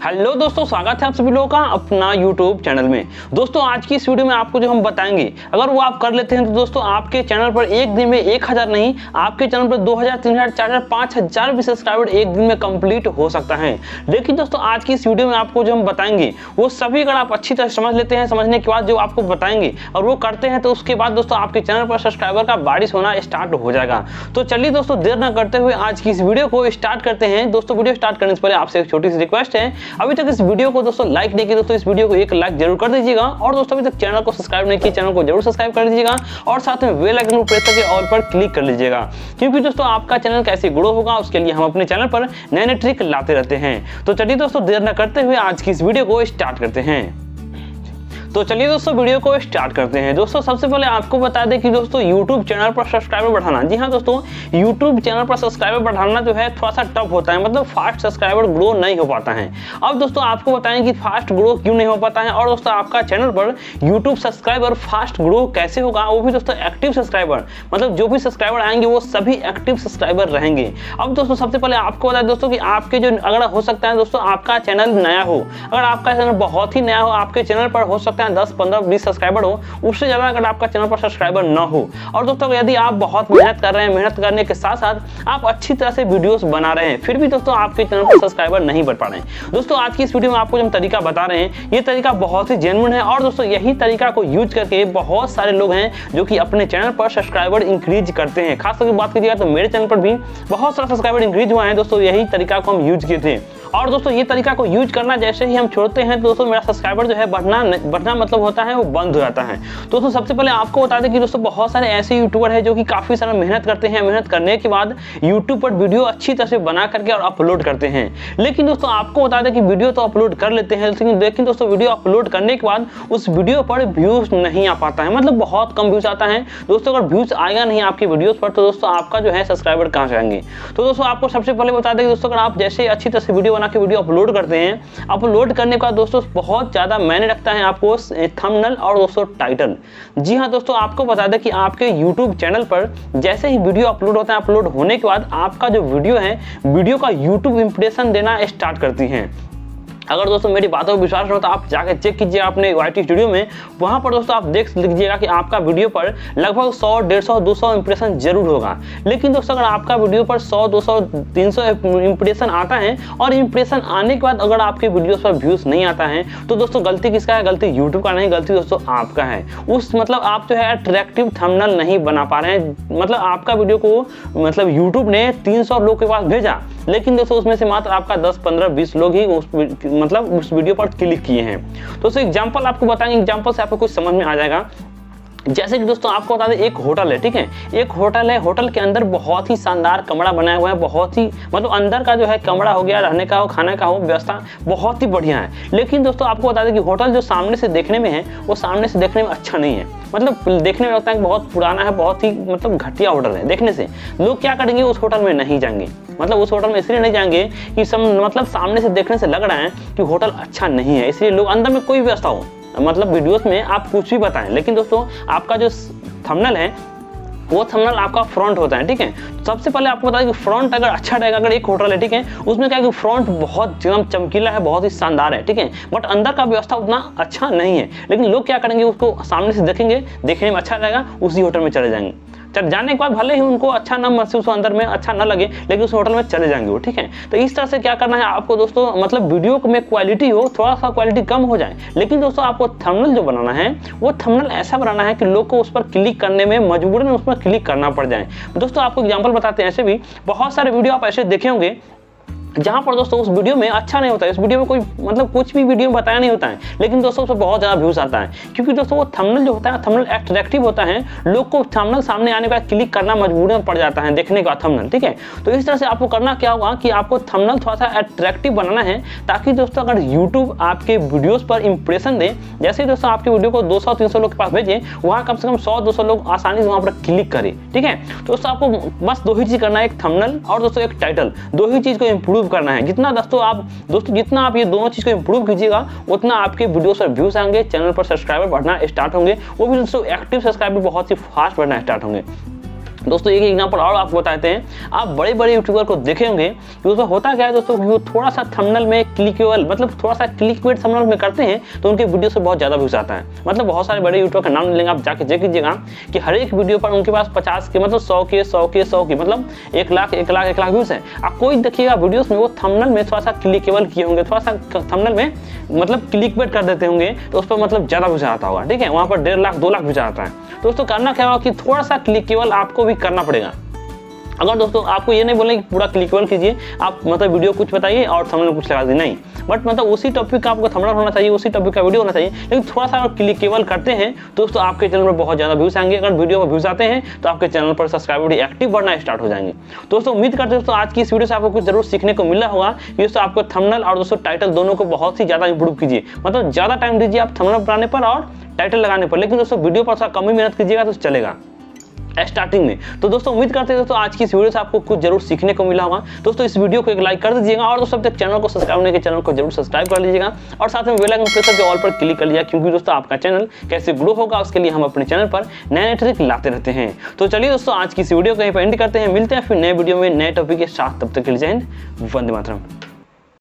Hello दोस्तों, स्वागत है आप सभी लोगों का अपना यूट्यूब चैनल में। दोस्तों आज की इस वीडियो में आपको जो हम बताएंगे, अगर वो आप कर लेते हैं तो दोस्तों आपके चैनल पर एक दिन में 1000 नहीं, आपके चैनल पर 2000, 3000, 4000, 5000 भी सब्सक्राइबर एक दिन में कंप्लीट हो सकता है। लेकिन दोस्तों आज की इस वीडियो में आपको जो हम बताएंगे वो सभी अगर आप अच्छी तरह समझ लेते हैं, समझने के बाद जो आपको बताएंगे और वो करते हैं तो उसके बाद दोस्तों आपके चैनल पर सब्सक्राइबर का बारिश होना स्टार्ट हो जाएगा। तो चलिए दोस्तों देर न करते हुए आज की इस वीडियो को स्टार्ट करते हैं। दोस्तों वीडियो स्टार्ट करने से पहले आपसे एक छोटी सी रिक्वेस्ट है, अभी तक इस वीडियो को दोस्तों लाइक नहीं किया दोस्तों इस वीडियो को एक लाइक जरूर कर दीजिएगा, और दोस्तों अभी तक चैनल को सब्सक्राइब नहीं किया चैनल को जरूर सब्सक्राइब कर दीजिएगा, और साथ में बेल आइकन को प्रेस करके ऑल पर क्लिक कर लीजिएगा, क्योंकि दोस्तों आपका चैनल कैसे ग्रो होगा उसके लिए हम अपने चैनल पर नए नए ट्रिक लाते रहते हैं। तो चलिए दोस्तों देर न करते हुए आज की इस वीडियो को स्टार्ट करते हैं। तो चलिए दोस्तों वीडियो को स्टार्ट करते हैं। दोस्तों सबसे पहले आपको बता दें कि दोस्तों YouTube चैनल पर सब्सक्राइबर बढ़ाना, जी हाँ दोस्तों YouTube चैनल पर सब्सक्राइबर बढ़ाना जो है थोड़ा सा टफ होता है, मतलब फास्ट सब्सक्राइबर ग्रो नहीं हो पाता है। अब दोस्तों आपको बताएं कि फास्ट ग्रो क्यों नहीं हो पाता है, और दोस्तों आपका चैनल पर YouTube सब्सक्राइबर फास्ट ग्रो कैसे होगा, वो भी दोस्तों एक्टिव सब्सक्राइबर, मतलब जो भी सब्सक्राइबर आएंगे वो सभी एक्टिव सब्सक्राइबर रहेंगे। अब दोस्तों सबसे पहले आपको बता दें दोस्तों कि आपके जो अगर हो सकता है दोस्तों आपका चैनल नया हो, अगर आपका चैनल बहुत ही नया हो, आपके चैनल पर हो सकता है 10, 15, 20 सब्सक्राइबर हो, उससे ज्यादा अगर आपका चैनल पर सब्सक्राइबर ना हो, और दोस्तों यदि आप बहुत मेहनत कर रहे हैं, मेहनत करने के साथ साथ आप अच्छी तरह से वीडियोस बना रहे हैं, फिर भी दोस्तों आपके चैनल पर सब्सक्राइबर नहीं बढ़ पा रहे हैं। दोस्तों आज की इस वीडियो में आपको जो हम तरीका बता रहे हैं ये तरीका बहुत ही जेन्युइन है, और दोस्तों यही तरीका को यूज करके बहुत सारे लोग हैं जो कि अपने चैनल पर सब्सक्राइबर इंक्रीज करते हैं। खास करके बात कीजिएगा तो मेरे चैनल पर भी बहुत सारा सब्सक्राइबर इंक्रीज हुआ है दोस्तों, यही तरीका को हम यूज किए थे। और दोस्तों ये तरीका को यूज करना जैसे ही हम छोड़ते हैं तो दोस्तों मेरा सब्सक्राइबर जो है बढ़ना मतलब होता है वो बंद हो जाता है। दोस्तों सबसे पहले आपको बता दें कि दोस्तों बहुत सारे ऐसे यूट्यूबर हैं जो कि काफी सारा मेहनत करते हैं, मेहनत करने के बाद यूट्यूब पर वीडियो अच्छी तरह से बना करके और अपलोड करते हैं। लेकिन दोस्तों आपको बता दें कि वीडियो तो अपलोड कर लेते हैं, लेकिन दोस्तों वीडियो अपलोड करने के बाद उस वीडियो पर व्यूज नहीं आ पाता है, मतलब बहुत कम व्यूज आता है। दोस्तों अगर व्यूज आएगा नहीं आपकी वीडियोस पर तो दोस्तों आपका जो है सब्सक्राइबर कहाँ से आएंगे। तो दोस्तों आपको सबसे पहले बता दें दोस्तों अगर आप जैसे अच्छी तरह से वीडियो बना के वीडियो अपलोड करते हैं, अपलोड करने के बाद दोस्तों बहुत ज्यादा मायने रखता है आपको थंबनेल और दोस्तों टाइटल। जी हाँ दोस्तों आपको बता दें कि आपके YouTube चैनल पर जैसे ही वीडियो अपलोड होता है, अपलोड होने के बाद आपका जो वीडियो है, वीडियो का YouTube इंप्रेशन देना स्टार्ट करती है। अगर दोस्तों मेरी बातों पर विश्वास हो तो आप जाकर चेक कीजिए अपने YT स्टूडियो में, वहां पर दोस्तों आप देख लीजिएगा कि आपका वीडियो पर लगभग 100, 150, 200 इंप्रेशन जरूर होगा। लेकिन दोस्तों अगर आपका वीडियो पर 100, 200, 300 इंप्रेशन आता है और इंप्रेशन आने के बाद अगर आपके वीडियो पर व्यूज नहीं आता है तो दोस्तों गलती किसका है? गलती यूट्यूब का नहीं, गलती दोस्तों आपका है। उस मतलब आप जो है अट्रैक्टिव थंबनेल नहीं बना पा रहे हैं, मतलब आपका वीडियो को मतलब यूट्यूब ने 300 लोग के पास भेजा, लेकिन दोस्तों उसमें से मात्र आपका 10, 15, 20 लोग ही उस वीडियो पर क्लिक किए हैं। तो एग्जांपल आपको बताएंगे, एग्जांपल से आपको कुछ समझ में आ जाएगा। जैसे कि दोस्तों आपको बता दें एक होटल है, ठीक है, एक होटल है, होटल के अंदर बहुत ही शानदार कमरा बनाया हुआ है, बहुत ही मतलब अंदर का जो है कमरा हो गया, रहने का हो, खाने का हो, व्यवस्था बहुत ही बढ़िया है। लेकिन दोस्तों आपको बता दें कि होटल जो सामने से देखने में है वो सामने से देखने में अच्छा नहीं है, मतलब देखने में लगता है कि बहुत पुराना है, बहुत ही मतलब घटिया होटल है। देखने से लोग क्या करेंगे, उस होटल में नहीं जाएंगे, मतलब उस होटल में इसलिए नहीं जाएंगे कि मतलब सामने से देखने से लग रहा है कि होटल अच्छा नहीं है, इसलिए लोग अंदर में कोई व्यवस्था हो, मतलब वीडियोस में आप कुछ भी बताएं, लेकिन दोस्तों आपका जो थंबनेल है वो थंबनेल आपका फ्रंट होता है, ठीक है। सबसे पहले आपको बता दें कि फ्रंट अगर अच्छा रहेगा, अगर एक होटल है, ठीक है, उसमें क्या है कि फ्रंट बहुत एकदम चमकीला है, बहुत ही शानदार है, ठीक है, बट अंदर का व्यवस्था उतना अच्छा नहीं है। लेकिन लोग क्या करेंगे, उसको सामने से देखेंगे, देखने में अच्छा रहेगा, उसी होटल में चले जाएंगे। चल जाने के बाद भले ही उनको अच्छा ना महसूस हो, अंदर में अच्छा ना लगे, लेकिन उस होटल में चले जाएंगे वो, ठीक है। तो इस तरह से क्या करना है आपको दोस्तों, मतलब वीडियो में क्वालिटी हो, थोड़ा सा क्वालिटी कम हो जाए, लेकिन दोस्तों आपको थंबनेल जो बनाना है वो थंबनेल ऐसा बनाना है कि लोग को उस पर क्लिक करने में मजबूरन उस पर क्लिक करना पड़ जाए। दोस्तों आपको एग्जाम्पल बताते हैं, ऐसे भी बहुत सारे वीडियो आप ऐसे देखे होंगे जहां पर दोस्तों उस वीडियो में अच्छा नहीं होता है, इस वीडियो में कोई मतलब कुछ भी वीडियो में बताया नहीं होता है, लेकिन दोस्तों उसमें बहुत ज़्यादा व्यूज आता है, क्योंकि दोस्तों वो थंबनेल जो होता है थंबनेल अट्रैक्टिव होता है, लोग को थंबनेल सामने आने का क्लिक करना मजबूरन पड़ जाता है देखने का थंबनेल, ठीक है। तो इस तरह से आपको करना क्या होगा कि आपको थंबनेल थोड़ा सा अट्रैक्टिव बनाना है, ताकि दोस्तों अगर यूट्यूब आपके वीडियोज़ पर इंप्रेशन दे, जैसे दोस्तों आपके वीडियो को 200, 300 लोग के पास भेजें, वहाँ कम से कम 100, 200 लोग आसानी से वहाँ पर क्लिक करें, ठीक है। तो दोस्तों आपको बस दो ही चीज़ करना है, एक थंबनेल और दोस्तों एक टाइटल, दो ही चीज़ को इंप्रूव करना है। जितना दोस्तों जितना आप ये दोनों चीज को इंप्रूव कीजिएगा उतना आपके वीडियो पर व्यूज आएंगे, चैनल पर सब्सक्राइबर बढ़ना स्टार्ट होंगे, वो भी दोस्तों एक्टिव सब्सक्राइबर बहुत ही फास्ट बढ़ना स्टार्ट होंगे। दोस्तों एक एग्जांपल और आपको बताते हैं। आप बड़े बड़े यूट्यूबर को देखे होंगे कि उसमें होता क्या है दोस्तों कि वो थोड़ा सा थंबनेल में क्लिकेबल मतलब थोड़ा सा क्लिकबेट थंबनेल में करते हैं तो उनके वीडियो से बहुत ज़्यादा व्यूज आता है। मतलब बहुत सारे बड़े यूट्यूबर का नाम लेंगे, आप जाके चेक कीजिएगा कि हर एक वीडियो पर उनके पास 50 के मतलब 100 के मतलब 1 लाख व्यूज है। आप कोई देखिएगा वीडियोस में वो थंबनेल में थोड़ा सा क्लिकेबल किए होंगे, थोड़ा सा थंबनेल में मतलब क्लिकबेट कर देते होंगे तो उस पर मतलब ज़्यादा व्यूज आता होगा। ठीक है, वहाँ पर 1.5 लाख 2 लाख व्यूज आता है। दोस्तों करना क्या होगा कि थोड़ा सा क्लिकेबल आपको भी करना पड़ेगा। अगर दोस्तों आपको ये नहीं बोलें कि पूरा क्लिकेबल कीजिए, आप मतलब वीडियो कुछ बताइए और थंबनेल कुछ लगा दीजिए, नहीं, बट मतलब उसी टॉपिक का आपको थंबनेल होना चाहिए, उसी टॉपिक का वीडियो होना चाहिए। लेकिन थोड़ा सा अगर क्लिकेबल करते हैं तो दोस्तों आपके चैनल पर बहुत ज़्यादा व्यूज आएंगे। अगर वीडियो पर व्यूज आते हैं तो आपके चैनल पर सब्सक्राइबर एक्टिव बढ़ना स्टार्ट हो जाएंगे। दोस्तों उम्मीद करते हैं दोस्तों आज की इस वीडियो से आपको कुछ जरूर सीखने को मिला होगा कि दोस्तों आपको थंबनेल और दोस्तों टाइटल दोनों को बहुत ही ज़्यादा इंप्रूव कीजिए। मतलब ज़्यादा टाइम दीजिए आप थंबनेल बनाने पर और टाइटल लगाने पर, लेकिन दोस्तों वीडियो पर थोड़ा कम ही मेहनत कीजिएगा तो चलेगा स्टार्टिंग में। तो दोस्तों उम्मीद करते हैं दोस्तों आज की इस वीडियो से आपको कुछ जरूर सीखने को मिला होगा। दोस्तों इस वीडियो को एक लाइक कर दीजिएगा और दोस्तों अब तक चैनल को सब्सक्राइब नहीं किया चैनल को जरूर सब्सक्राइब कर लीजिएगा और साथ में बेल आइकन प्रेस करके ऑल पर क्लिक कर लीजिएगा, क्योंकि दोस्तों आपका चैनल कैसे ग्रो होगा उसके लिए हम अपने चैनल पर नए ट्रिक लाते रहते हैं। तो चलिए दोस्तों आज की इस वीडियो को यहीं पर एंड करते हैं, मिलते हैं फिर नए वीडियो में नए टॉपिक के साथ। तब तक के लिए जय हिंद, वंदे मातरम।